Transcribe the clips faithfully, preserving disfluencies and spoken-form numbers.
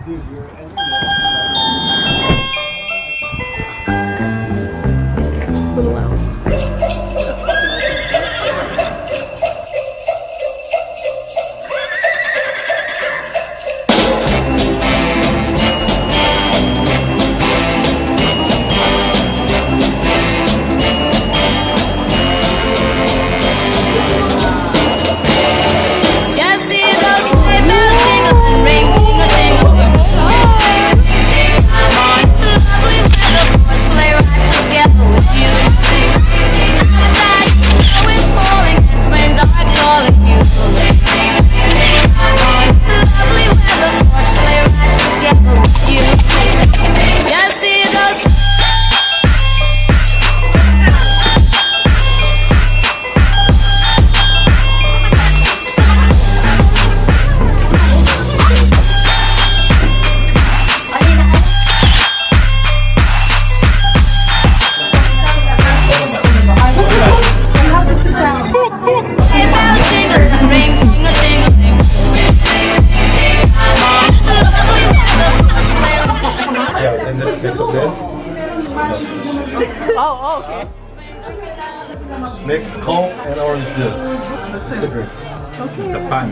Oh, okay. Mix Coke and orange juice. It's a drink. Okay. It's a pan.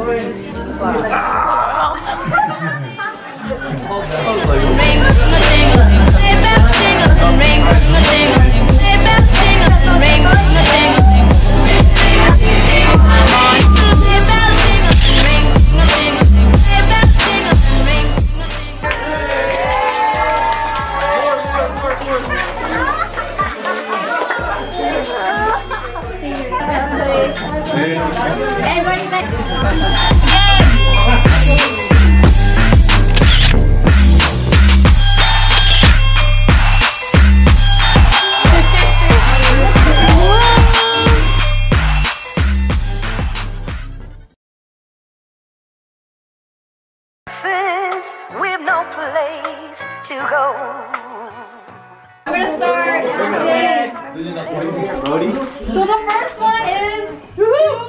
We've no place to go. I'm gonna start today. So the first one is to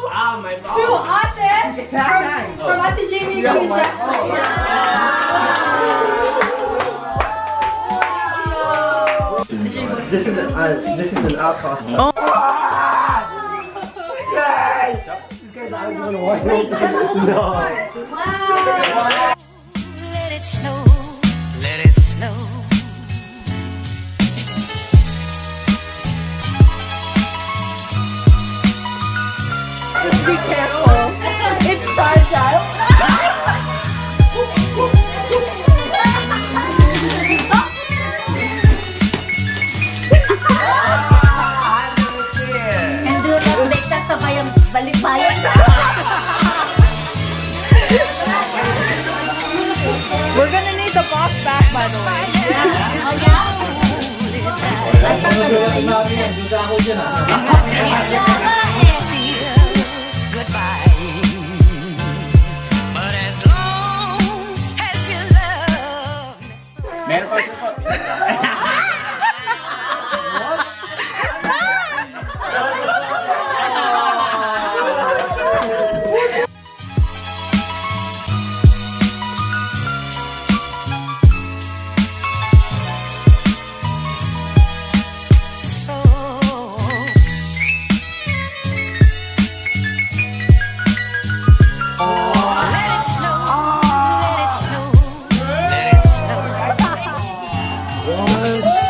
Ate from, from Ate Jamie and Queen Jack. This is an uh, this is an outcast. Oh. You guys are gonna watch it. No. Let it snow, let it snow. Just be careful. It's fragile. And do not make that sabayang balik-balik. We're gonna need the box back, by the way. But as long as you love me so. What?